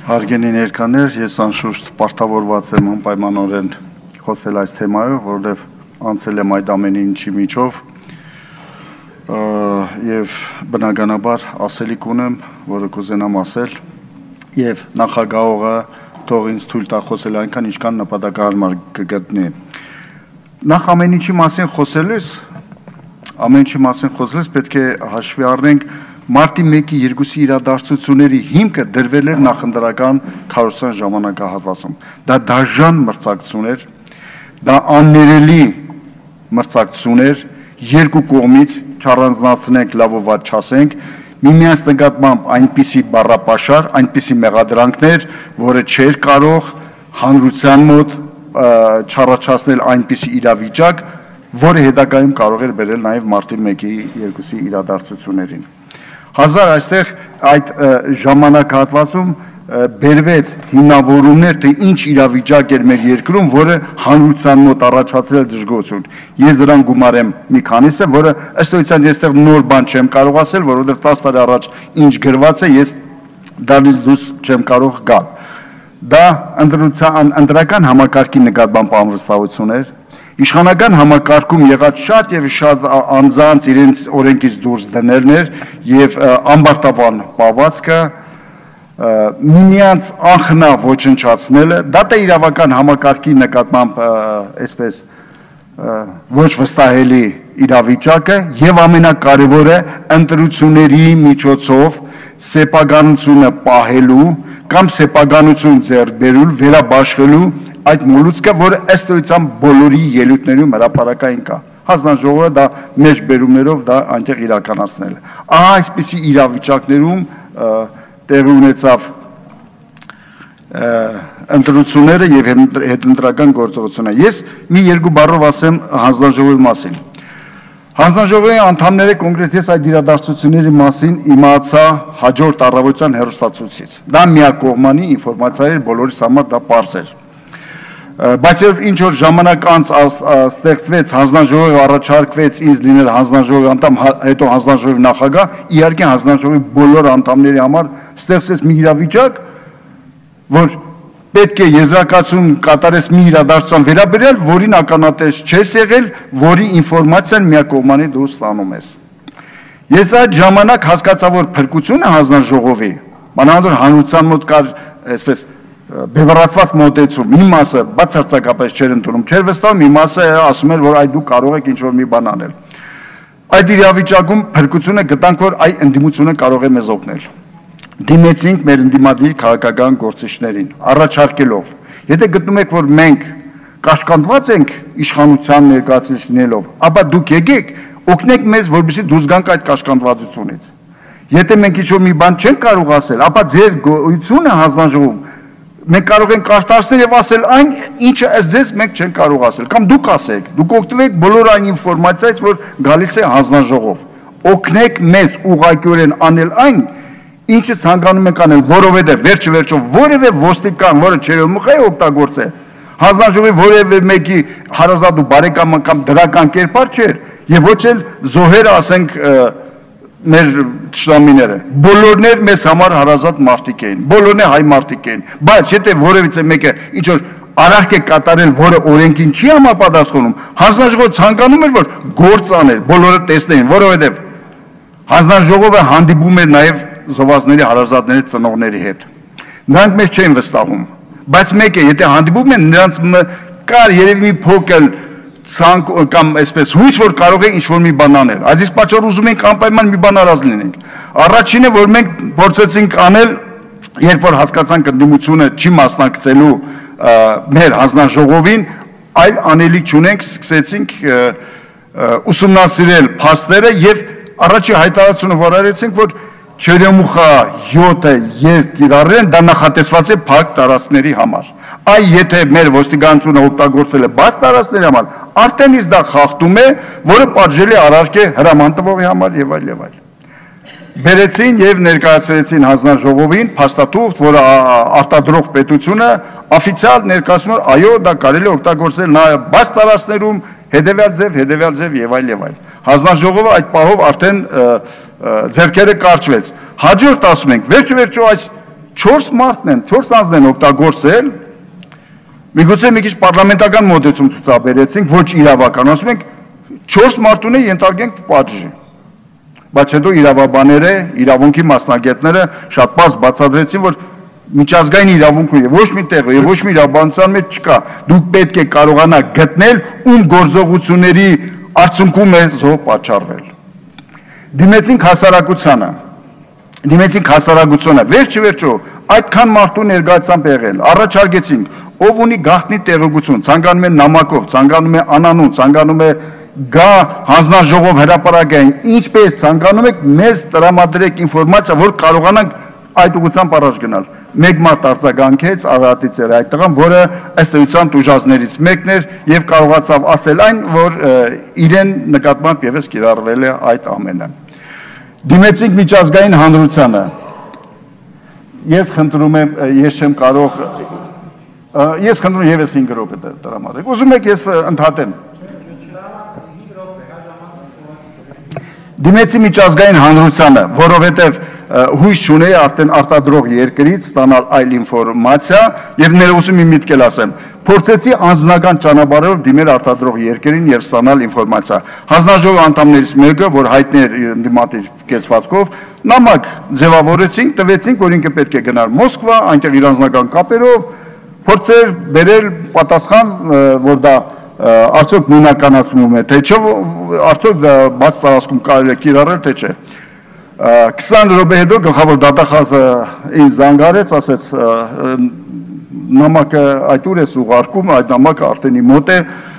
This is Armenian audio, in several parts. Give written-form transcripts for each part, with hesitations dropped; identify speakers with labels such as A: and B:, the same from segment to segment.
A: Հարգելի ներկաներ, ես անշուշտ պարտավորված եմ անպայմանորեն խոսել այս թեմայով, որովհետև անցել եմ այդ ամեն ինչի միջով եւ բնականաբար ասելիք ունեմ, որը կուզենամ ասել եւ նախագահողը թող ինձ թույլ տա խոսել այնքան ինչքան նպատակահարմար կգտնի։ Նախ ամեն ինչի մասին խոսելիս պետք է հաշվի առնենք Մարտի 1-ի 2-ի իրադարձությունների հիմքը դրվել էր նախընտրական քարոզության ժամանակահատվածում։ Դա դաժան մրցակցություն էր, դա աններելի մրցակցություն էր, երկու կողմից չառանձնացնենք, լավ ու վատ չասենք, միմյանց նկատմամբ այնպիսի բառապաշար, այնպիսի մեղադրանքներ, որը չէր կարող հանրության մոտ չառաջացնել այնպիսի իրավիճակ, որը հետագայում կարող էր բերել նաև մարտի 1-ի 2-ի իրադարձություններին։ Հազար այստեղ այդ ժամանակահատվածում բերվեց հիմնավորումներ, թե ինչ իրավիճակ էր մեր երկրում, որը հանրության մոտ առաջացրել դժգոհություն։ Ես դրան գումարեմ մի քանիսը, որը ըստ էության ես այստեղ նոր բան չեմ կարող ասել, որովհետև 10 տարի առաջ ինչ գրված է, ես դրանից դուրս չեմ կարող գալ։ Դա ընտրական համակարգի նկատմամբ անվստահություն էր։ Իշխանական համակարգում եղած շատ եւ շատ անձանց իրենց օրենքից դուրս դնելն էր եւ ամբարտավան պահվածքը միմյանց անխնա ոչնչացնելը, դա թե իրավական համակարգի նկատմամբ այսպես ոչ վստահելի իրավիճակը եւ ամենակարևորը ընտրությունների միջոցով սեփականությունը պահելու կամ սեփականություն ձեռք բերել, վերաբաշխելու այդ մոլուցքը, որը ըստ էության բոլորի ելույթներում հրապարակային կա։ Հանձնաժողովը դա մեջբերումներով դա այնտեղ իրականացնել է։ Ահա այսպիսի իրավիճակներում տեղի ունեցավ ընտրությունները եւ հետընտրական գործողությունը։ Ես մի երկու բառով ասեմ հանձնաժողովի մասին։ Հանձնաժողովի անդամները կոնկրետ ես այդ իրադարձությունների մասին իմացա հաջորդ առավոտյան հեռուստացույցից։ Դա միակողմանի ինֆորմացիա էր, բոլորիս համար դա պարզ էր։ Բայց ինչ որ ժամանակ անց ստեղծվեց հանձնաժողովը առաջարկվեց ինձ լինել հանձնաժողովի անդամ, հետո հանձնաժողովի նախագահ, իհարկե հանձնաժողովի բոլոր անդամների համար ստեղծեց մի իրավիճակ, որ պետք է եզրակացություն կատարես մի իրադարձության վերաբերյալ, որին ականատես չես եղել, որի ինֆորմացիան միակողմանի դու ստանում ես։ Ես այդ ժամանակ հասկացա, որ փրկությունը հանձնաժողովի, մանավանդ հանրության մոտ կար այսպես բևեռացված մոտեցում, մի մասը բացարձակապես չէր ընդունում, չէր վստահում, մի մասը ասում էր, որ այ դու կարող եք ինչ-որ մի բան անել։ Այդ իրավիճակում փրկությունը գտանք, որ այ ընդդիմությունը կարող է մեզ օգնել։ Դիմեցինք մեր ընդդիմադիր քաղաքական գործիչներին, առաջարկելով, եթե գտնում եք, որ մենք կաշկանդված ենք իշխանության ներկայացուցիչ լինելով, ապա դուք եկեք, օգնեք մեզ, որպեսզի դուրս գանք այդ կաշկանդվածությունից։ Եթե մենք ինչ-որ մի բան չենք կարող ասել, ապա ձեր գոյությունը հանձնաժողովում մենք կարող ենք արտասնել եւ ասել այն, ինչը ըստ ձեզ մենք չենք կարող ասել, կամ դուք ասեք, դուք օգտվեք բոլոր այն ինֆորմացիայից, որ գալիս է հանձնաժողով։ Օգնեք մեզ ուղղակիորեն անել այն, ինչը ցանկանում ենք անել, որովհետեւ վերջը որևէ ոստիկան, որը չերոմուխ է օգտագործել, հանձնաժողովի որևէ մեկի հարազատ ու բարեկամ կամ դրական կերպար չէր, եւ ոչ էլ զոհերը, ասենք, մեր ճշտամիները, բոլորն էր մեզ համար հարազատ մարդիկ էին, բոլորն է հայ մարդիկ էին, բայց եթե որևիցե մեկը ինչ որ արարք է կատարել, որը օրենքին չի համապատասխանում, հանձնաժողովը ցանկանում էր, որ գործ աներ, բոլորը տեսնեին, որովհետև հանձնաժողովը հանդիպում էր նաև զոհվածների հարազատների ծնողների հետ։ Նրանք մեզ չէին վստահում, բայց մեկը եթե հանդիպում են, նրանց կար երևի մի փոքր ցանկ կամ այսպես հույս, որ կարող է ինչ-որ մի բան անել։ Այս պատճառով ուզում ենք անպայման մի բան առանց լինենք։ Առաջինը, որ մենք փորձեցինք անել, երբ որ հասկացանք ընդդիմությունը չի մասնակցելու մեր հանձնաժողովին, այլ անելիք չունենք, սկսեցինք ուսումնասիրել փաստերը եւ առաջի հայտարարությունը որ արեցինք, որ Չերեմուխա 7-ը երբ կիրառեն, դա նախատեսված է փակ տարածքների համար։ Այ եթե մեր ոստիկանությունը օգտագործել է բաց տարածքների համար, արդեն իսկ դա խախտում է, որը պատժելի արարք է հրամանտվողի համար եւ այլ եւ այլ։ Բերեցին եւ ներկայացրեցին հանձնաժողովին փաստաթուղթ, որը արտադրող պետությունը օֆիցիալ ներկայացնում էր, այո, դա կարելի է օգտագործել նաեւ բաց տարածքներում, հետեւյալ ձև եւ այլ։ Հանձնաժողովը այդ պահով արդեն ձեռքերը կարճվեց։ Հաջորդ ասում ենք, վերջո այս 4 մարդն են, 4 անձն են օգտագործել, միգուցե մի քիչ պարլամենտական մոտեցում ցուցաբերեցինք, ոչ իրավական, ասում ենք 4 մարդուն է ենթարկենք պատժի։ Բայց հետո իրավաբանները, իրավունքի մասնագետները շատ պարզ բացատրեցին, որ միջազգային իրավունքում ոչ մի տեղ եւ ոչ մի իրավաբանության մեջ չկա։ Դուք պետք է կարողանաք գտնել ում գործողությունների արդյունքում է զոհ պատճառվել։ Դիմեցինք հասարակությանը, վերջը այդքան մարդու ներկայացան եղել, առաջարկեցինք, ով ունի գաղտնի տեղեկություն, ցանկանում է նամակով, ցանկանում է անանուն, ցանկանում է գա հանձնաժողով հրապարակային, ինչպես ցանկանում եք մեզ տրամադրեք ինֆորմացիա, որ կարողանանք այդ ուղղությամբ առաջ գնալ։ Մեկ մարդ արձագանքեց, Արարատից էր այդ տղան, որը ըստ էության տուժածներից մեկն էր եւ կարողացավ ասել այն, որ իրեն նկատմամբ եւս կիրառվել է այդ ամենը։ Դիմեցինք միջազգային հանրությանը։ Ես խնդրում եմ, ես չեմ կարող, ես խնդրում եւս 5 րոպե տրամադրեք։ Ուզում եք ես ընդհատեմ։ Դիմեցի միջազգային հանրությանը, որովհետև հույս չունեի արդեն արտադրող երկրից ստանալ այլ ինֆորմացիա եւ ներողություն մի միտք էլ ասեմ, փորձեցի անձնական ճանապարհով դիմել արտադրող երկրին եւ ստանալ ինֆորմացիա։ Հանձնաժողովի անդամներից մեկը, որ հայտնի էր դիմատի կեցվածքով, նամակ ձևավորեցինք, տվեցինք, որ ինքը պետք է գնար Մոսկվա, այնտեղ իր անձնական կապերով փորձեր բերել պատասխան, որ դա արդյոք նույնականացվում է, թե չէ, արդյոք բաց տարածքում կարելի է կիրառել, թե չէ։ 20 րոպե հետո գլխավոր դատախազը ինձ զանգարեց, ասեց նամակը այդ ուր ես ուղարկում, այդ նամակը արդեն իմ մոտ է,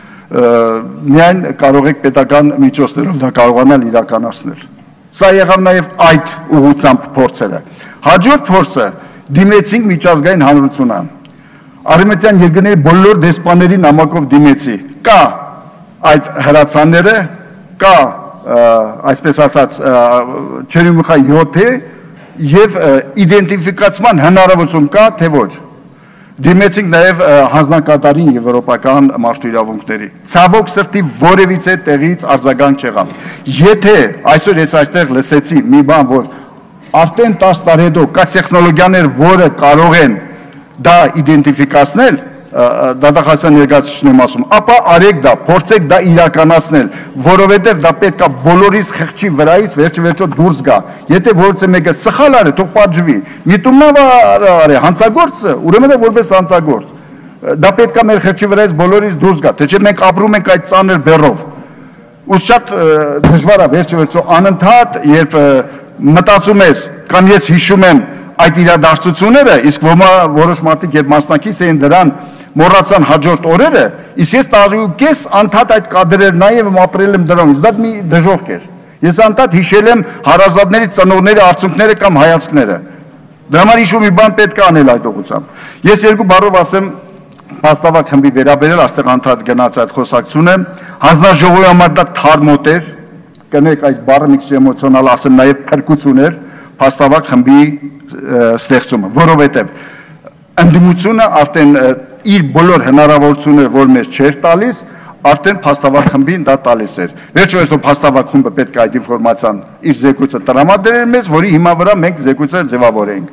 A: միայն կարող եք պետական միջոցներով դա կարողանալ իրականացնել։ Սա եղավ նաև այդ ուղղությամբ փորձերը։ Հաջորդ փորձը դիմեցինք միջազգային հանրությանը։ Արևմտյան երկրների բոլոր դեսպանների նամակով դիմեցի։ Կա այդ հրացանները, կա այսպես ասած Չերեմուխա 7-ը եւ իդենտիֆիկացման հնարավորություն կա, թե ոչ։ Դիմեցինք նաև հանձնակատարին եվրոպական մարդու իրավունքների։ Ցավոք սրտի որևիցե տեղից արձագանք չեղավ։ Եթե այսօր ես այստեղ լսեցի մի բան, որ արդեն 10 տարի հետո կա տեխնոլոգիաներ, որը կարող են դա իդենտիֆիկացնել, դատախազության ներկայացուցիչն եմ ասում, ապա արեք դա, փորձեք դա իրականացնել, որովհետև դա պետք է բոլորիս խղճի վրայից վերջը դուրս գա։ Եթե որևէ մեկը սխալ արի, թող պատժվի։ Միտումնավ արի հանցագործը, ուրեմն որպես հանցագործ։ Դա պետք է մեր խղճի վրայից բոլորից դուրս գա, թե չէ մենք ապրում ենք այդ ծանր բեռով։ Ու շատ դժվար է վերջը անընդհատ, երբ մտածում ես, կամ ես հիշում եմ այդ իրադարձությունները, իսկ որոշ մարդիկ երբ մասնակից էին դրան, մոռացան հաջորդ օրերը, իսկ ես տարի ու կես անդադ այդ կադրեր նայել եմ, ապրել եմ դրանից, դա մի դժոխք էր։ Ես անդադ հիշել եմ հարազատների, ծնողների արդյունքները կամ հայացքները։ Դրա համար ինչ-որ մի բան պետք է անել այդ ուղղությամբ։ Ես երկու բառով ասեմ փաստավակ խմբի վերաբերել, այստեղ անդադ գնաց այդ խոսակցությունը, հանձնաժողովի համար դա թարմոտ էր, կներեք այս բառը մի քիչ էմոցիոնալ ասեմ, նաև փրկություն էր փաստավակ խմբի ստեղծումը, որովհետև ընդդիմությունը արդեն իր բոլոր հնարավորությունները, որ մեզ չէր տալիս, արդեն փաստավակ խմբին դա տալիս էր։ Վերջերս փաստավակ խումբը պետք է այդ ինֆորմացիան իր զեկույցը տրամադրեր մեզ, որի հիմա վրա մենք զեկույցը ձևավորենք։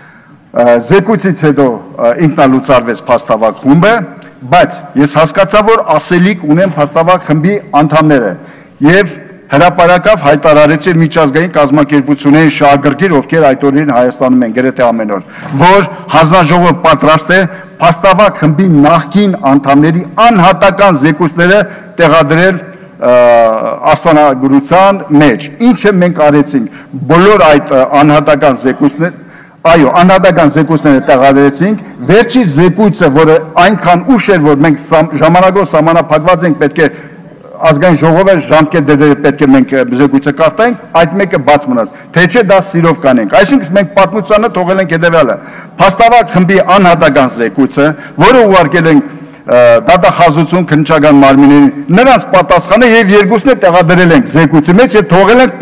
A: Զեկույցից հետո ինքնալուծարվեց փաստավակ խումբը, բայց ես հասկացա, որ ասելիք ունեն փաստավակ խմբի անդամները եւ հրապարակավ հայտարարեց միջազգային կազմակերպությունների շահագրգիռ, ովքեր այդ օրերին Հայաստանում են գրեթե ամեն օր, որ հանձնաժողովը պատրաստ է փաստավակ խմբի նախկին անդամների անհատական զեկույցները տեղադրել արձանագրության մեջ։ Ինչը մենք արեցինք, բոլոր այդ անհատական զեկույցները, այո, անհատական զեկույցները տեղադրեցինք, վերջի զեկույցը, որը այնքան ուշ էր, որ մենք ժամանակով սահմանափակված ենք, պետք է ազգային ժողովը ժամկետ պետք է մենք զեկույցը կարտայինք, այդ մեկը բաց մնաց, թե չէ դա սիրով կանենք։ Այսինքն մենք պատմությանը թողել ենք հետևյալը, փաստավակ խմբի անհատական զեկույցը, որը ուղարկել ենք դատախազություն քննչական մարմիններին, նրանց պատասխանը եւ երկուսն էլ տեղադրել ենք զեկույցի մեջ եւ թողել ենք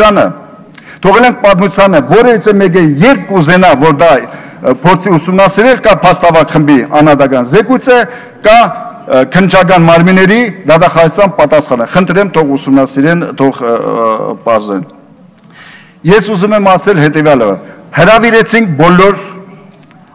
A: պատմությանը, որևիցե մեկը երբ կուզենա, որ դա փորձի ուսումնասիրել, կա փաստավակ խմբի անհատական զեկույցը, կա քննչական մարմինների դատախազության պատասխանը։ Խնդրեմ թող ուսումնասիրեն, թող պարզեն։ Ես ուզում եմ ասել հետևյալը. հրավիրեցինք բոլոր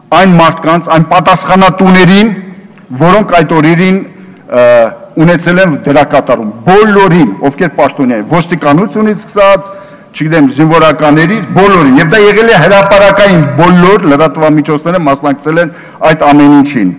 A: այն մարդկանց, այն պատասխանատուներին, որոնք այդ օրերին ունեցել են դերակատարում, բոլորին, ովքեր պաշտոնյա են, ոստիկանությունից սկսած, չգիտեմ, զինվորականներից, բոլորին, եւ դա եղել է հրապարակային բոլոր լրատվամիջոցները մասնակցել են այդ ամեն ինչին։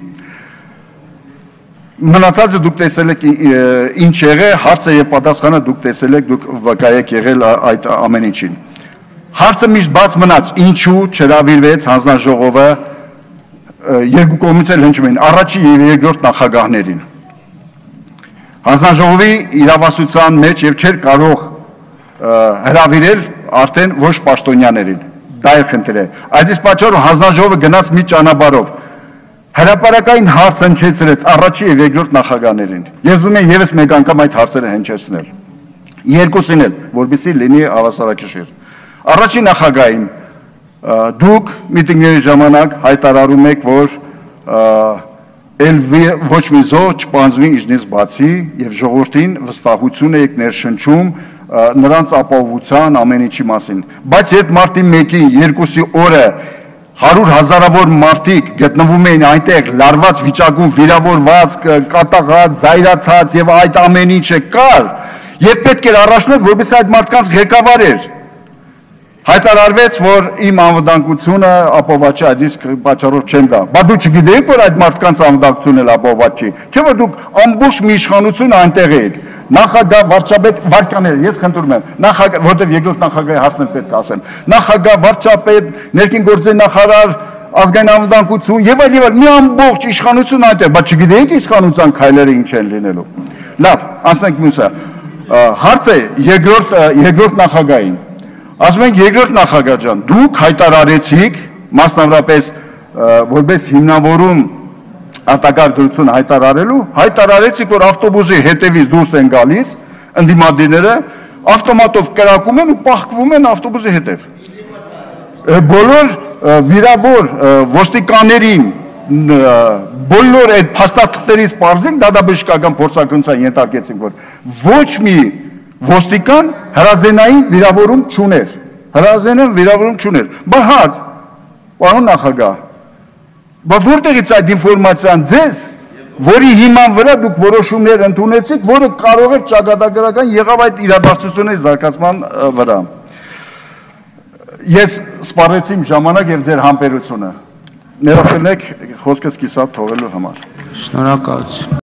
A: Մնացածը դուք տեսել եք ինչ եղել, հարցը եւ պատասխանը դուք տեսել եք, դուք վկայեք եղել այդ ամեն ինչին։ Հարցը միշտ բաց մնաց, ինչու չհրավիրվեց հանձնաժողովը երկու կողմից էլ հնչում էին, առաջի եւ երկրորդ նախագահներին։ Հանձնաժողովի իրավասության մեջ եւ չէր կարող հրավիրել արդեն ոչ պաշտոնյաներին։ Դա է խնդիրը։ Այդ իսկ պատճառով հանձնաժողովը գնաց մի ճանապարհով։ Հրապարակային հարց հնչեցրեց առաջի եւ երկրորդ նախագահներին։ Ես ուզում եմ եւս մեկ անգամ այդ հարցերը հնչեցնել։ Երկուսին էլ, որպեսզի լինի հավասարակշիռ։ Առաջի նախագահին դուք միտինգների ժամանակ հայտարարում եք, որ ոչ մի զոհ չպանձվի ինձնից բացի եւ ժողովրդին վստահություն եք ներշնչում նրանց ապահովության ամեն ինչի մասին։ Բայց այդ մարտի 1-ի 2-ի օրը 100,000-ավոր մարդիկ գտնվում էին այնտեղ լարված վիճակում, վիրավորված, կատաղած, զայրացած եւ այդ ամեն ինչը կար եւ պետք էր առաջնորդ, որովհետեւ այդ մարդկանց ղեկավար էր։ Հայտարարվեց, որ իմ անվտանգությունը ապահոված չի, այդ իսկ պատճառով չեմ գա։ Բայց դու չգիտեիք, որ այդ մարդկանց անվտանգությունն էլ ապահոված չի։ Չէ՞ որ դուք ամբողջ մի իշխանություն այնտեղ եք։ Նախագահ, վարչապետ, վարկաներ, ես խնդրում եմ, նախագահ, որտեղ երկրորդ նախագահի հարցն էլ պետք է ասեմ։ Նախագահ, վարչապետ, ներքին գործերի նախարար, ազգային անվտանգություն եւ այլ մի ամբողջ իշխանություն այնտեղ, բայց չգիտեիք իշխանության քայլերը ինչ են լինելու։ Լավ, անցնենք մյուսը։ Հարցը երկրորդ նախագահին։ Ասում ենք երկրորդ նախագահ ջան, դուք հայտարարեցիք, մասնավորապես որպես հիմնավորում արտակարգ դրություն հայտարարեցիք, որ ավտոբուսի հետևից դուրս են գալիս ընդդիմադիրները, ավտոմատով կրակում են ու պահկվում են ավտոբուսի հետև։ Բոլոր վիրավոր ոստիկաններին, բոլոր այդ փաստաթղթերից պարզենք, դատաբժշկական փորձարկումության ենթարկեցինք, որ ոչ մի ոստիկան հրազենային վիրավորում չուներ, Բայց հարց, պարոն նախագահ, բայց որտեղից այդ ինֆորմացիան ձեզ, որի հիման վրա դուք որոշումներ ընդունեցիք, որը կարող է ճակատագրական եղավ այդ իրադարձությունների զարգացման վրա։ Ես սպառեցի իմ ժամանակ եւ ձեր համբերությունը։ Ներողնեք խոսքս կիսատ թողելու համար։
B: Շնորհակալություն։